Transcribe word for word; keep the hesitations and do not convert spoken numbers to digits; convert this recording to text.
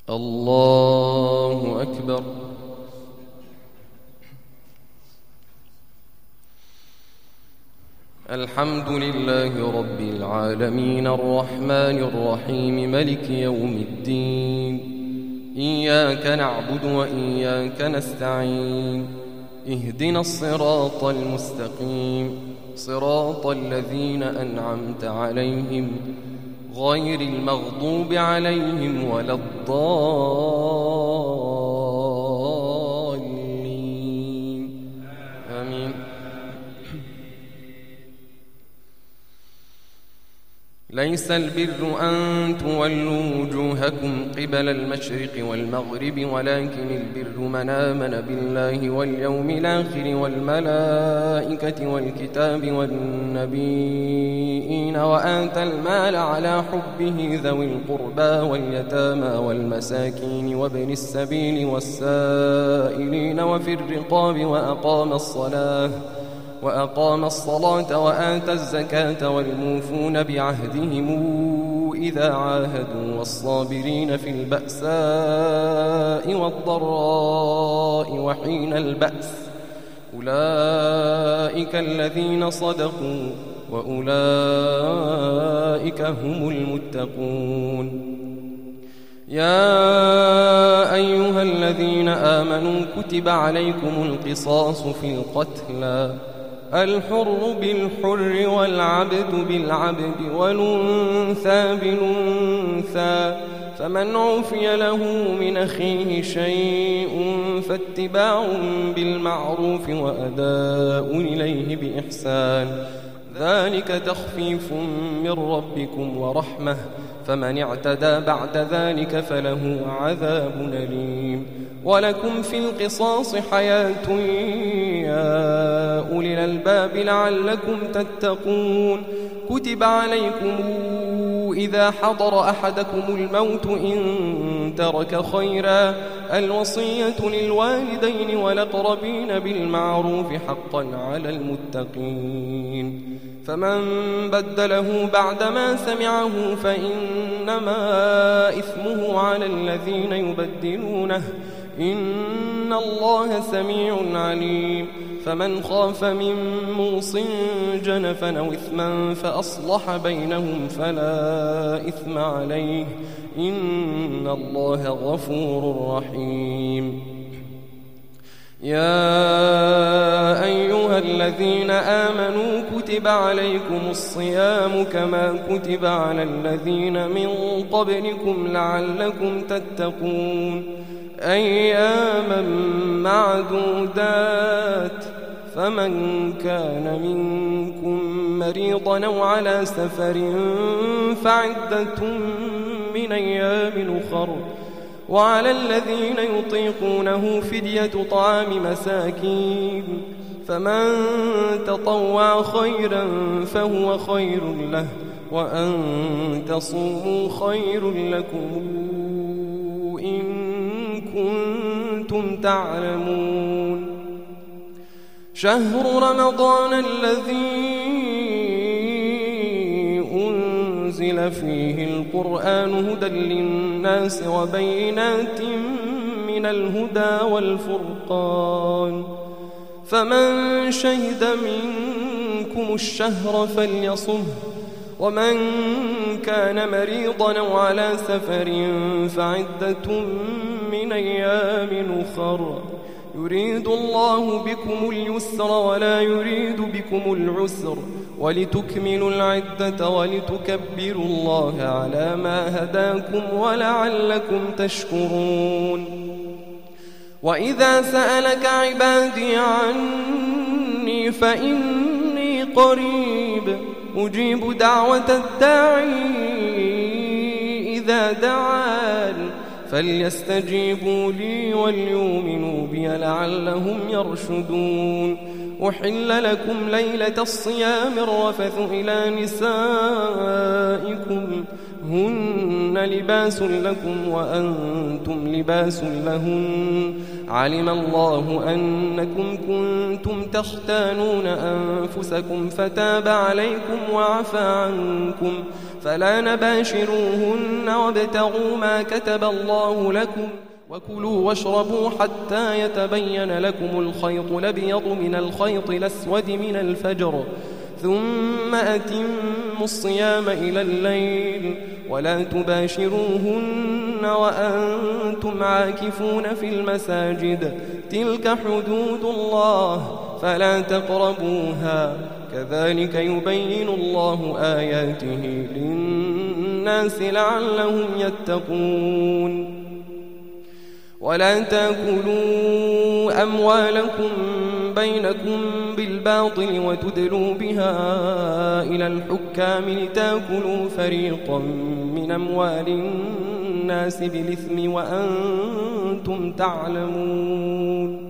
الله أكبر. الحمد لله رب العالمين الرحمن الرحيم ملك يوم الدين. إياك نعبد وإياك نستعين. اهدنا الصراط المستقيم صراط الذين أنعمت عليهم غير المغضوب عليهم ولا الضالين آمين. ليس البر أن تولوا وجوهكم قبل المشرق والمغرب ولكن البر من آمن بالله واليوم الآخر والملائكة والكتاب والنبيين وآتى المال على حبه ذوي القربى واليتامى والمساكين وابن السبيل والسائلين وفي الرقاب وأقام الصلاة وأقام الصلاة وآتى الزكاة والموفون بعهدهم إذا عاهدوا والصابرين في البأساء والضراء وحين البأس أولئك الذين صدقوا وأولئك هم المتقون. يا أيها الذين آمنوا كتب عليكم القصاص في القتلى الحر بالحر والعبد بالعبد والأنثى بالأنثى فمن عفي له من أخيه شيء فاتباع بالمعروف وأداء إليه بإحسان ذلك تخفيف من ربكم ورحمة فمن اعتدى بعد ذلك فله عذاب أليم. ولكم في القصاص حياة يا أولي الألباب لعلكم تتقون. كتب عليكم إذا حضر أحدكم الموت إن ترك خيرا الوصية للوالدين والأقربين بالمعروف حقا على المتقين. فمن بدله بعدما سمعه فإنما إثمه على الذين يبدلونه إن الله سميع عليم. فمن خاف من موص جنفا أو إثما فأصلح بينهم فلا إثم عليه إن الله غفور رحيم. يا أيها الذين آمنوا كتب عليكم الصيام كما كتب على الذين من قبلكم لعلكم تتقون أياما معدودات فمن كان منكم مريضا أو على سفر فعدة من أيام أخر وعلى الذين يطيقونه فدية طعام مساكين فمن تطوع خيرا فهو خير له وأن تصوموا خير لكم إن كنتم تعلمون. شهر رمضان الذي أنزل فيه القرآن هدى للناس وبينات من الهدى والفرقان فمن شهد منكم الشهر فليصمه ومن كان مريضا أو على سفر فعدة من أيام أخر يريد الله بكم اليسر ولا يريد بكم العسر ولتكملوا العدة ولتكبروا الله على ما هداكم ولعلكم تشكرون. وإذا سألك عبادي عني فإني قريب أجيب دعوة الداعي إذا دعان فليستجيبوا لي وليؤمنوا بي لعلهم يرشدون. أحل لكم ليلة الصيام الرفث إلى نسائكم هن لباس لكم وأنتم لباس لهن علم الله أنكم كنتم تختانون أنفسكم فتاب عليكم وعفى عنكم فلا نباشروهن وابتغوا ما كتب الله لكم وكلوا واشربوا حتى يتبين لكم الخيط الأبيض من الخيط الأسود من الفجر ثم أتموا الصيام إلى الليل ولا تباشروهن وأنتم عاكفون في المساجد تلك حدود الله فلا تقربوها كذلك يبين الله آياته للناس لعلهم يتقون ولا تأكلوا أموالكم بينكم بالباطل وتدلوا بها إلى الحكام لتأكلوا فريقا من أموال الناس بالإثم وأنتم تعلمون